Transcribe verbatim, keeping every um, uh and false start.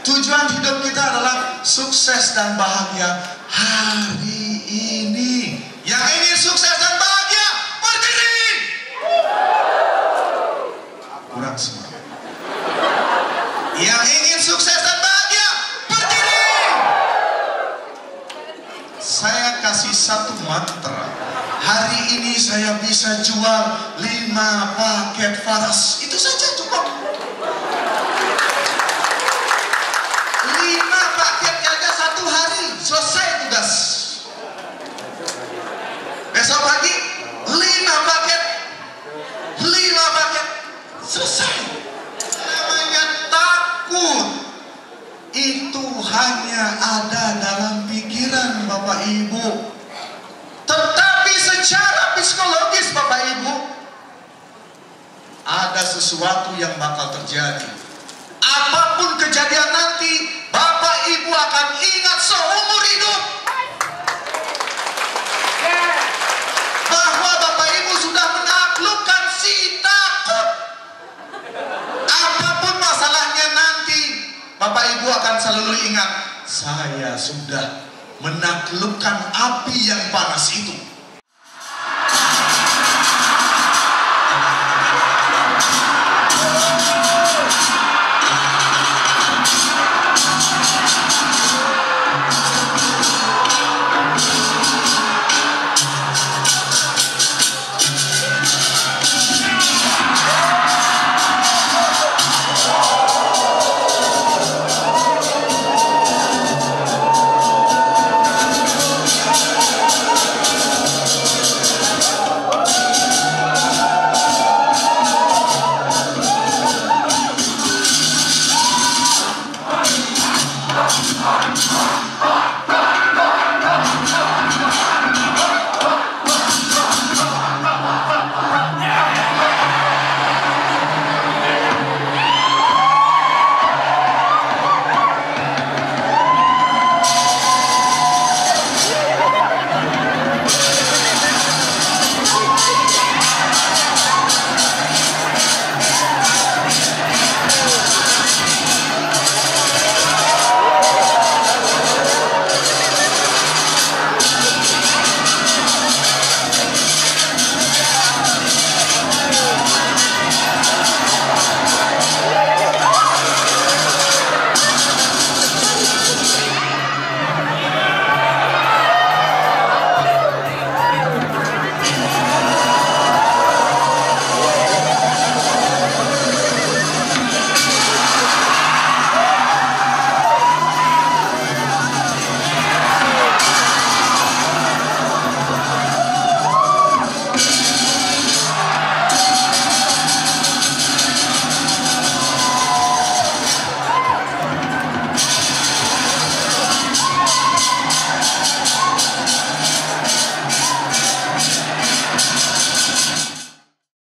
Tujuan hidup kita adalah sukses dan bahagia hari ini. Yang ingin sukses dan bahagia, berdiri. Kurang semua. Yang ingin sukses dan bahagia, berdiri. Saya kasih satu mantra. Hari ini saya bisa jual lima paket faras. Itu saja cukup. Lima paket aja satu hari, selesai tugas. Besok pagi lima paket, lima paket, selesai. Namanya takut itu hanya ada dalam pikiran Bapak Ibu. Tetapi secara psikologis Bapak Ibu, ada sesuatu yang bakal terjadi. Apapun kejadian nanti, Bapak Ibu akan ingat seumur hidup bahwa Bapak Ibu sudah menaklukkan si takut. Apapun masalahnya nanti, Bapak Ibu akan selalu ingat, saya sudah menaklukkan api yang panas itu.